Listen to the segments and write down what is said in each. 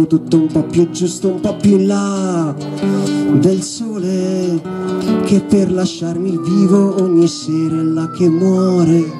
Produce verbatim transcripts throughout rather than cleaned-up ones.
fatto tutto un po' più giusto, un po' più in là del sole che per lasciarmi vivo ogni sera è là che muore.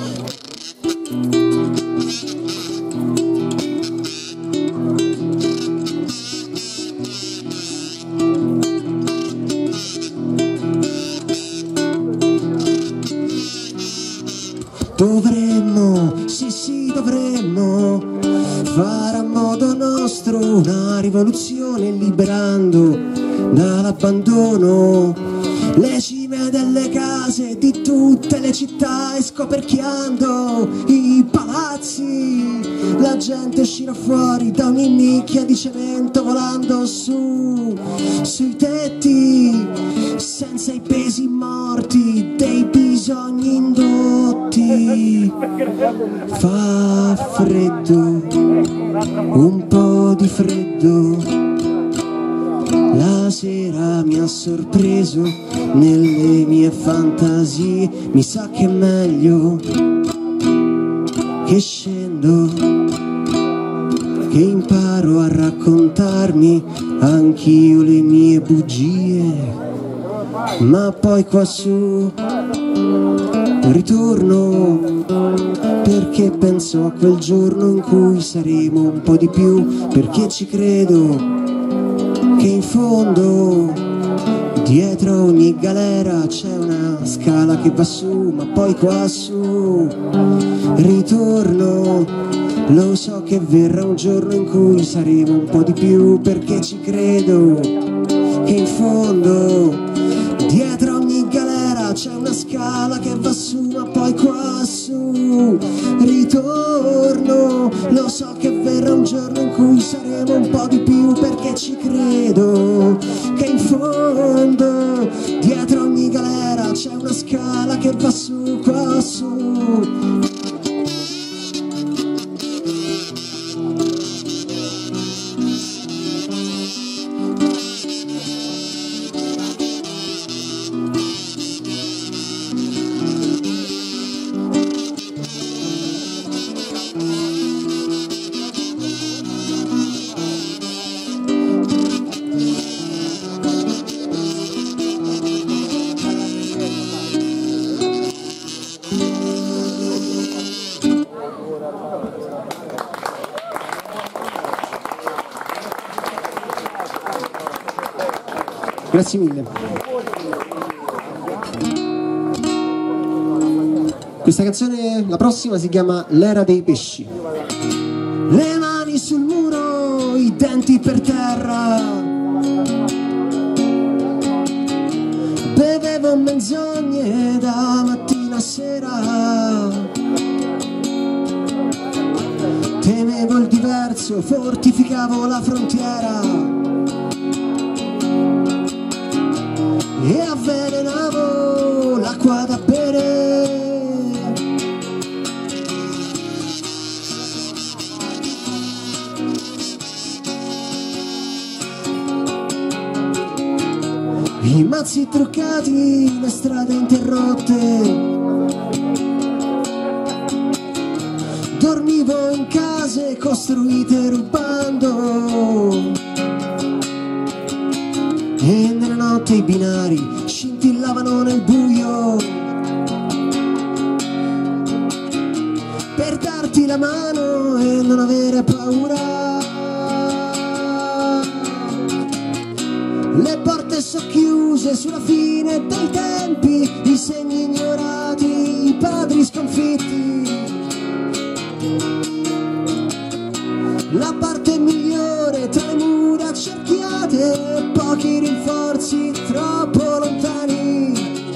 Dovremmo, sì sì dovremmo fare a modo nostro una rivoluzione liberando dall'abbandono le cime delle case di tutte le città e scoperchiando i palazzi. La gente uscirà fuori da ogni nicchia di cemento volando su, sui tetti senza i pesi morti dei bisogni indotti. Fa freddo, un po' di freddo. La sera mi ha sorpreso nelle mie fantasie. Mi sa che è meglio che scendo, che imparo a raccontarmi anch'io le mie bugie. Ma poi quassù ritorno perché penso a quel giorno in cui saremo un po' di più, perché ci credo che in fondo dietro ogni galera c'è una scala che va su, ma poi quassù ritorno. Lo so che verrà un giorno in cui saremo un po' di più, perché ci credo che in fondo dietro ogni galera c'è una scala che va su, ma poi quassù ritorno. Lo so che verrà un giorno in cui saremo un po' di più, perché ci credo che in fondo dietro ogni galera c'è una scala che va su, quassù. Grazie mille. Questa canzone, la prossima, si chiama L'era dei pesci. Le mani sul muro, i denti per terra. Bevevo menzogne da mattina a sera. Temevo il diverso, fortificavo la frontiera e avvelenavo l'acqua da bere. I mazzi truccati, le strade interrotte. Dormivo in case costruite rubando. E nella notte i binari scintillavano nel buio per darti la mano e non avere paura. Le porte socchiuse sulla fine dei tempi, i segni ignorati, i padri sconfitti. La parte migliore tra le mura cerchiate, pochi rinforzi troppo lontani.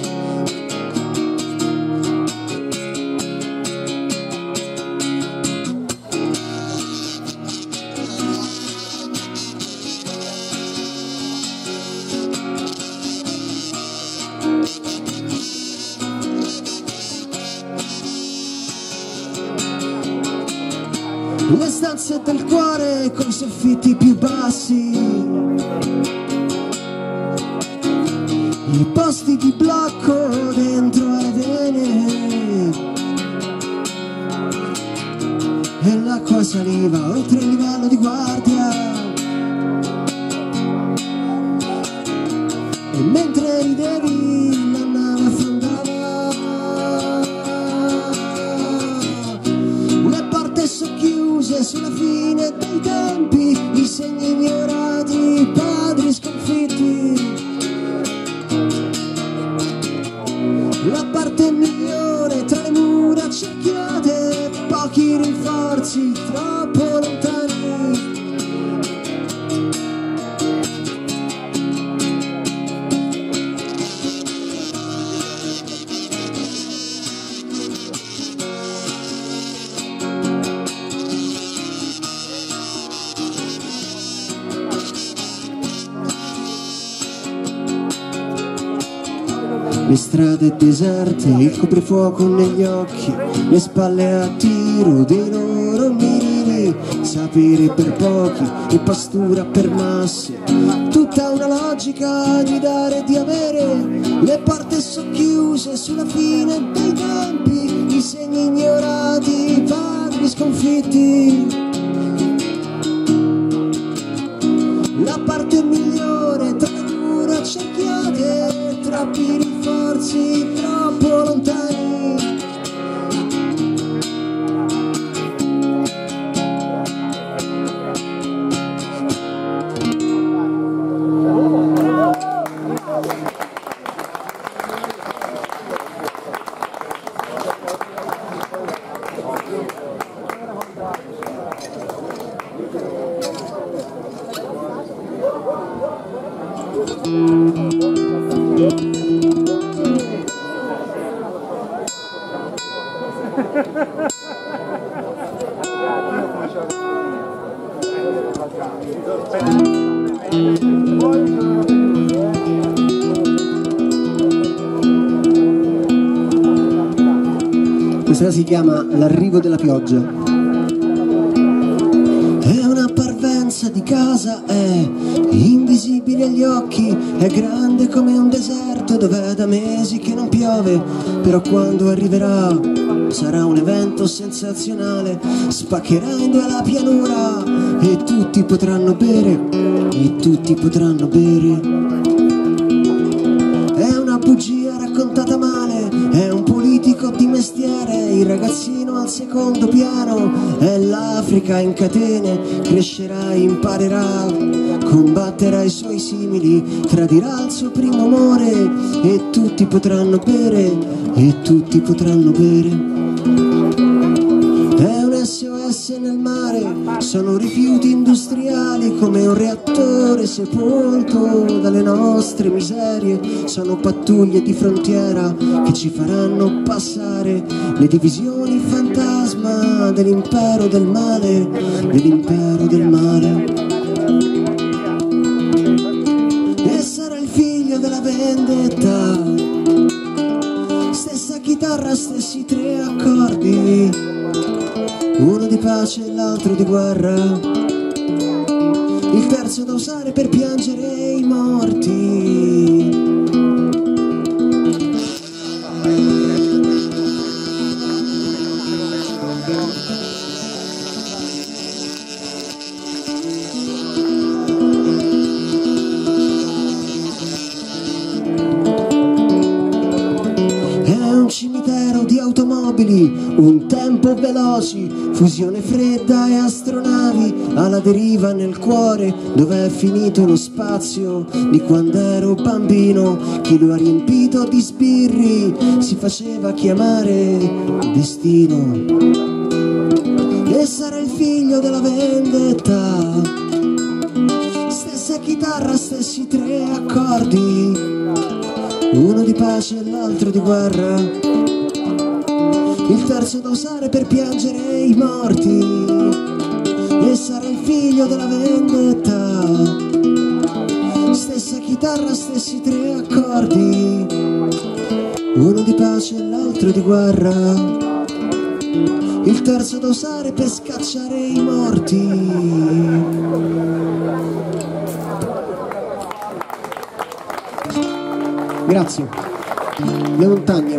Le stanze del cuore con i soffitti più bassi, i posti di blocco dentro alle vene, e l'acqua saliva oltre il livello di guardia. mentre ridevi la nave affondava, le porte socchiuse sulla fine dei tempi, i segni ignorati, i padri sconfitti. La parte migliore tra le mura cerchiate, pochi rinforzi troppo lontani. Le strade deserte, il coprifuoco negli occhi, le spalle a tiro dei loro mirini, sapere per pochi e pastura per masse, tutta una logica di dare e di avere, le porte socchiuse sulla fine dei tempi, i segni ignorati, i padri sconfitti. La parte migliore tra le mura cerchiate, troppi rinforzi troppo lontani. Questa si chiama L'arrivo della pioggia. È una parvenza di casa, è invisibile agli occhi, è grande come un deserto dove è da mesi che non piove, però quando arriverà sarà un evento sensazionale, spaccherà in due la pianura e tutti potranno bere, e tutti potranno bere. È una bugia raccontata male, è un politico di mestiere, il ragazzino al secondo piano, è l'Africa in catene, crescerà, imparerà, combatterà i suoi simili, tradirà il suo primo amore e tutti potranno bere, e tutti potranno bere. È un S O S nel mare, sono rifiuti industriali come un reattore sepolto dalle nostre miserie, sono pattuglie di frontiera che ci faranno passare le divisioni fantasma dell'impero del male, dell'impero del male. E sarà il figlio della vendetta, stessa chitarra, stessi tre accordi, uno di pace e l'altro di guerra, il terzo da usare per piangere i morti. È un cimitero di automobili, un tempo veloci, fusione fredda e astronavi alla deriva nel cuore, dove è finito lo spazio di quando ero bambino. Chi lo ha riempito di sbirri si faceva chiamare destino. E sarà il figlio della vendetta, stessa chitarra, stessi tre accordi, uno di pace e l'altro di guerra, il terzo da usare per piangere i morti. E sarà il figlio della vendetta, stessa chitarra, stessi tre accordi, uno di pace e l'altro di guerra, il terzo da usare per scacciare i morti. Grazie. Le montagne.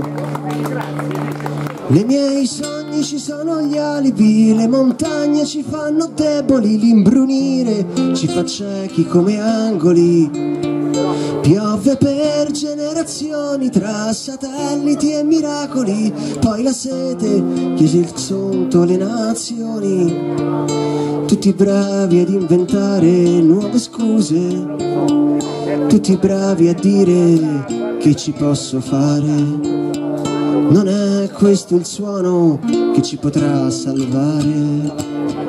Nei miei sogni ci sono gli alibi, le montagne ci fanno deboli, l'imbrunire ci fa ciechi come angoli. Piove per generazioni tra satelliti e miracoli, poi la sete chiese il sonto alle nazioni, tutti bravi ad inventare nuove scuse, tutti bravi a dire che ci posso fare. Non è questo il suono che ci potrà salvare.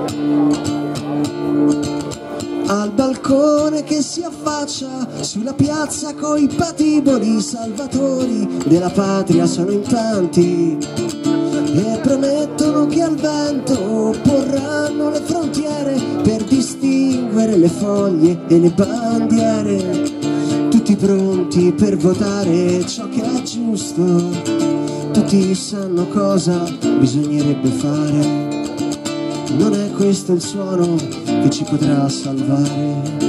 Al balcone che si affaccia sulla piazza coi patiboli, salvatori della patria sono in tanti e promettono che al vento porranno le frontiere per distinguere le foglie e le bandiere, tutti pronti per votare ciò che è giusto, tutti sanno cosa bisognerebbe fare. Non è questo il suono che ci potrà salvare.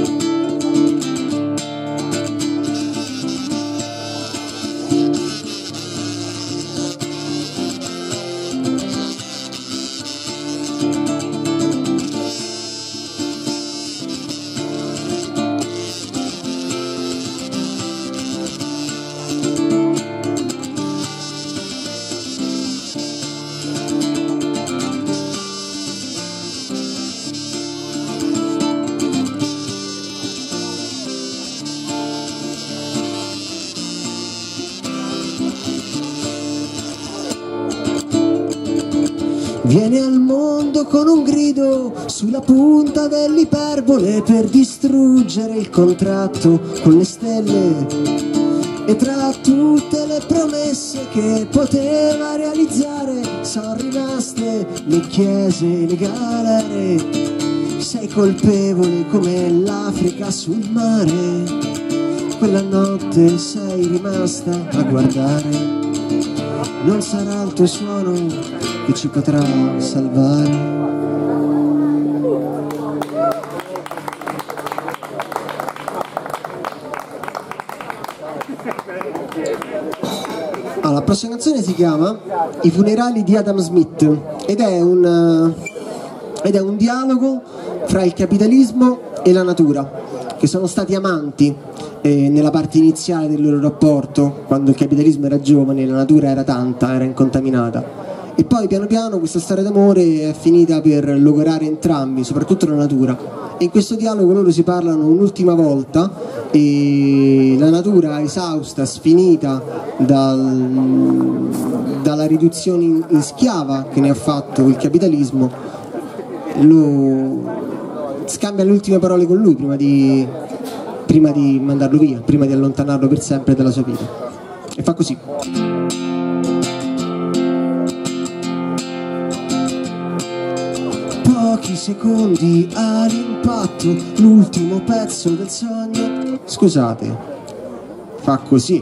Viene al mondo con un grido sulla punta dell'iperbole per distruggere il contratto con le stelle, e tra tutte le promesse che poteva realizzare sono rimaste le chiese e le galere. Sei colpevole come l'Africa sul mare, quella notte sei rimasta a guardare. Non sarà il tuo suono che ci potrà salvare. Allora, la prossima canzone si chiama I funerali di Adam Smith ed è un, ed è un dialogo fra il capitalismo e la natura, che sono stati amanti eh, nella parte iniziale del loro rapporto, quando il capitalismo era giovane e la natura era tanta, era incontaminata. E poi piano piano questa storia d'amore è finita per logorare entrambi, soprattutto la natura. E in questo dialogo loro si parlano un'ultima volta e la natura, esausta, sfinita dal, dalla riduzione in, in schiava che ne ha fatto il capitalismo, lo scambia le ultime parole con lui prima di, prima di mandarlo via, prima di allontanarlo per sempre dalla sua vita. E fa così. Pochi secondi all'impatto, l'ultimo pezzo del sogno. Scusate, fa così.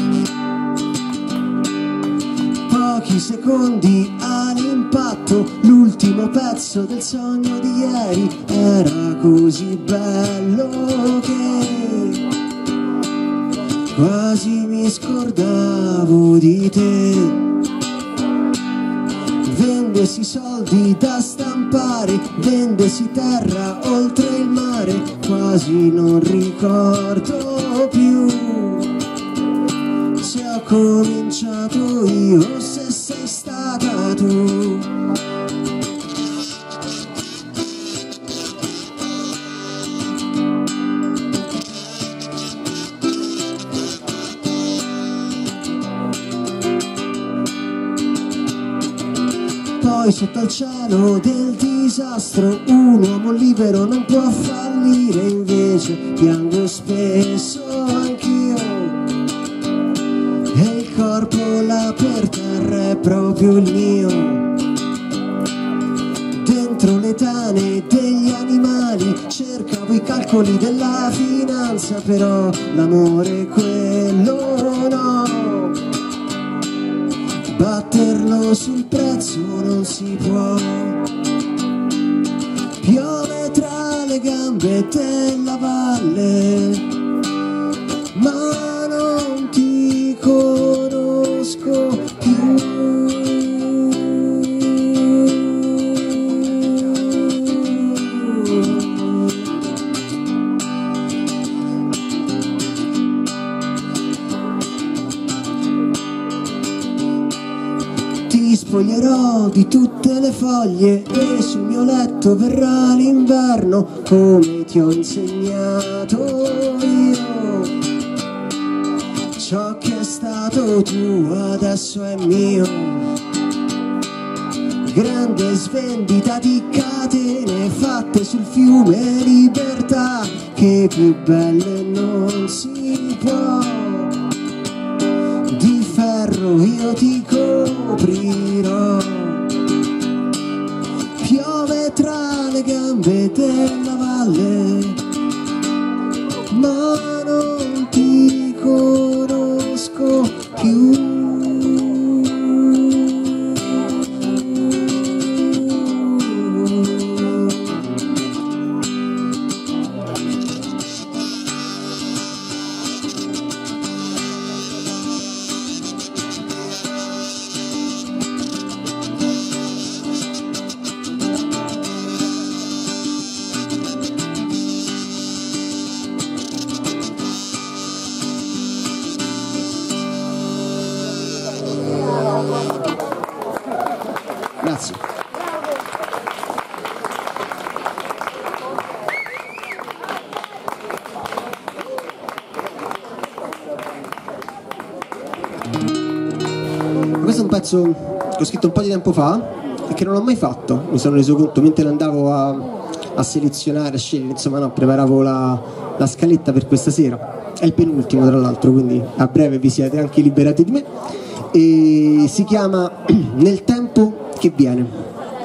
Pochi secondi all'impatto, l'ultimo pezzo del sogno di ieri era così bello che quasi mi scordavo di te. Vendesi soldi da stampare, vendesi terra oltre il mare, quasi non ricordo più se ho cominciato io o se sei stata tu. Poi sotto il cielo del disastro un uomo libero non può fallire, invece piango spesso anch'io e il corpo là per terra è proprio il mio. Dentro le tane degli animali cercavo i calcoli della finanza, però l'amore quello no. Batterlo sul prezzo non si può. Piove tra le gambe della valle, ma non ti conosco più. sfoglierò di tutte le foglie e sul mio letto verrà l'inverno come ti ho insegnato io. Ciò che è stato tu adesso è mio. Grande svendita di catene fatte sul fiume libertà, che più belle non si può. Di ferro io ti coprirò. Piove tra le gambe della valle, ma non ti conosco più. Grazie. Questo è un pezzo che ho scritto un po' di tempo fa e che non ho mai fatto, mi sono reso conto mentre andavo a, a selezionare, a scegliere, insomma no, preparavo la, la scaletta per questa sera. È il penultimo tra l'altro, quindi a breve vi siete anche liberati di me. E si chiama Nel tempo che viene.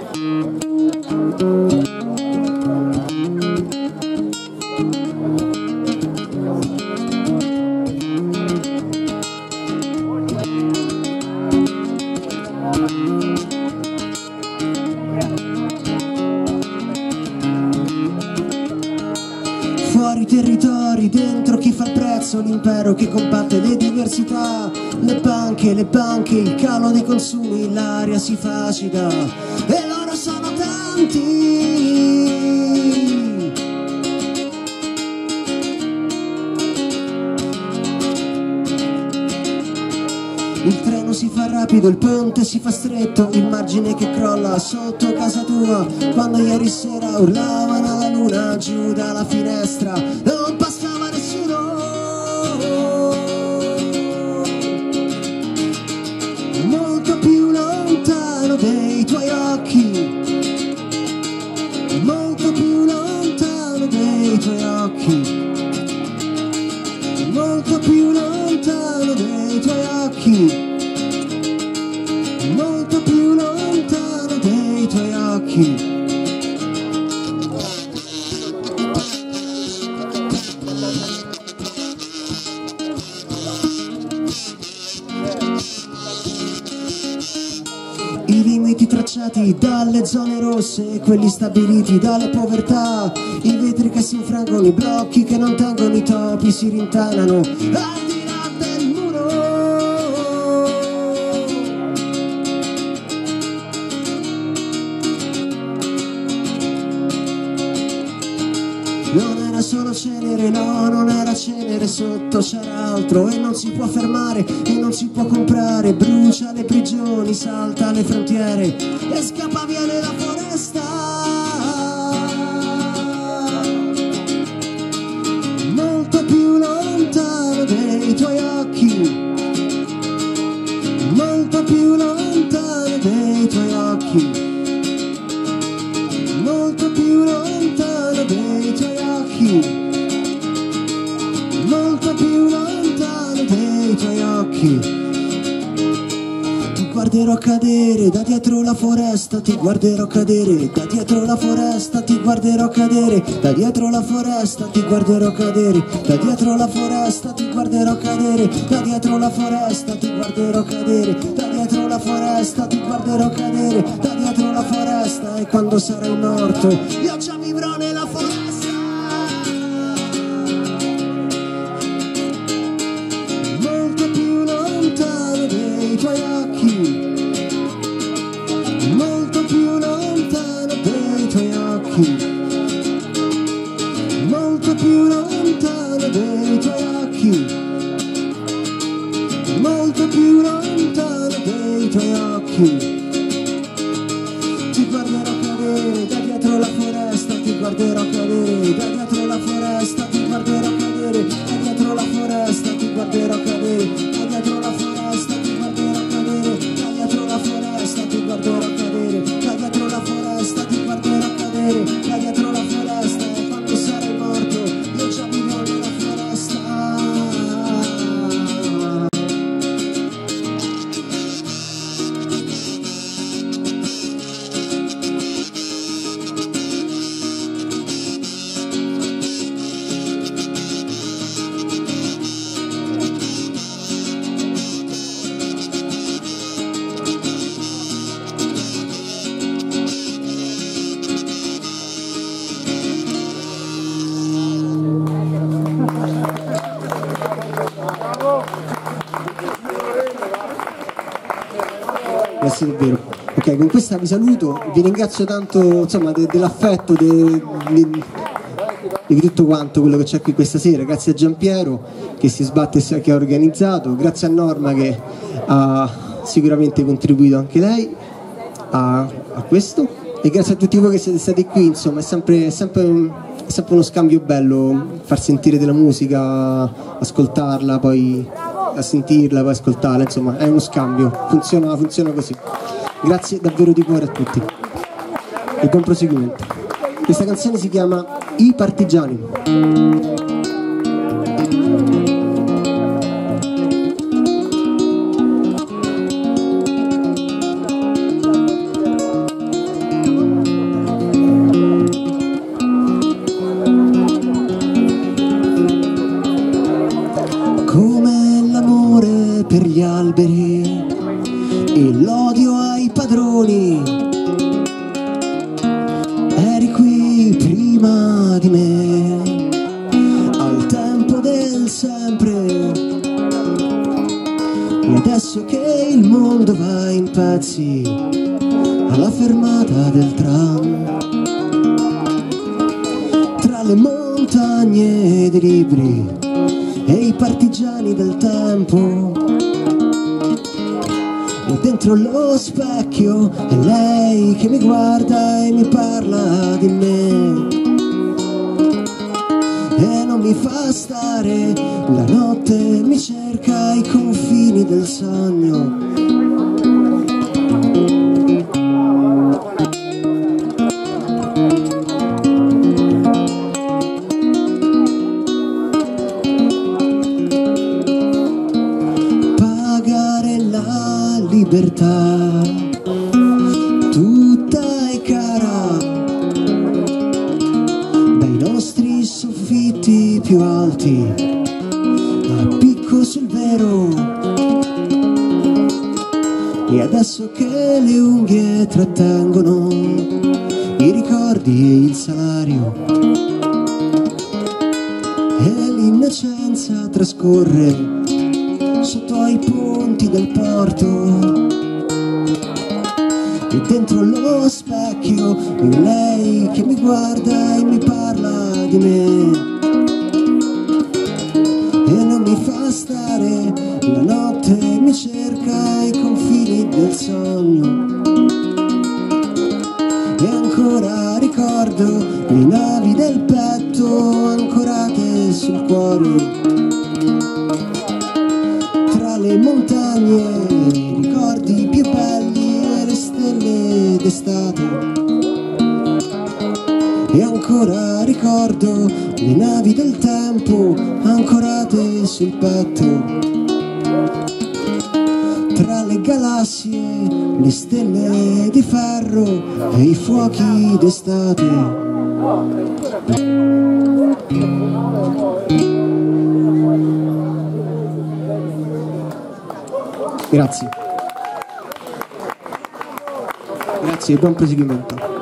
Fuori territori, dentro chi fa il prezzo, l'impero che combatte le diversità, le banche, le banche, il calo dei consumi, l'aria si fa acida e loro sono tanti. Il treno si fa rapido, il ponte si fa stretto, il margine che crolla sotto casa tua, quando ieri sera urlavano alla luna giù dalla finestra, non passava nessuno. Molto più lontano dei tuoi occhi, molto più lontano dei tuoi occhi, molto più lontano dei tuoi occhi, molto più lontano dei tuoi occhi. I limiti tracciati dalle zone rosse, quelli stabiliti dalle povertà, i vetri che si infrangono, i blocchi che non tengono, i topi si rintanano al di là del muro. Non era solo cenere, no, non era cenere, sotto c'era altro e non si può fermare e non si può comprare, brucia le prigioni, salta le frontiere e scappa via nella foresta. Molto più lontano dei tuoi occhi, molto più lontano dei tuoi occhi, molto più lontano dei tuoi occhi, molto più lontano dei tuoi occhi. Ti guarderò cadere da dietro la foresta, ti guarderò cadere da dietro la foresta, ti guarderò cadere da dietro la foresta, ti guarderò cadere da dietro la foresta, ti guarderò cadere da dietro la foresta, ti guarderò cadere da dietro la foresta, ti guarderò cadere da dietro la foresta, e quando sarai morto io già vivrò nella foresta. Molto più lontano dei tuoi occhi, molto più lontano dei tuoi occhi, molto più lontano dei tuoi occhi, molto più lontano dei tuoi occhi. Grazie davvero. Ok, con questa vi saluto, vi ringrazio tanto, insomma, de dell'affetto, de de di tutto quanto quello che c'è qui questa sera. Grazie a Giampiero che si sbatte e che ha organizzato, grazie a Norma che ha sicuramente contribuito anche lei a, a questo, e grazie a tutti voi che siete stati qui. Insomma, è sempre, è sempre, è sempre uno scambio bello far sentire della musica, ascoltarla, poi a sentirla, poi ascoltarla, insomma è uno scambio, funziona, funziona così. Grazie davvero di cuore a tutti e buon proseguimento. Questa canzone si chiama I Partigiani. Come l'amore per gli alberi e l'odio ai padroni, eri qui prima di me, al tempo del sempre, e adesso che il mondo va in pezzi, alla fermata del tram, tra le montagne dei libri e i partigiani del tempo, e dentro lo specchio è lei che mi guarda e mi parla di me, e non mi fa stare, la notte mi cerca ai confini del sogno. Libertà tutta è cara, dai nostri soffitti più alti a picco sul vero, e adesso che le unghie trattengono i ricordi e il salario, e l'innocenza trascorre sotto ai ponti del porto, e dentro lo specchio è lei che mi guarda e mi parla di me, e non mi fa stare, la notte mi cerca ai confini del sogno, e ancora ricordo le navi del petto ancorate sul cuore, le montagne, i ricordi più belli e le stelle d'estate, e ancora ricordo le navi del tempo ancorate sul petto, tra le galassie, le stelle di ferro e i fuochi d'estate. Grazie. Grazie e buon proseguimento.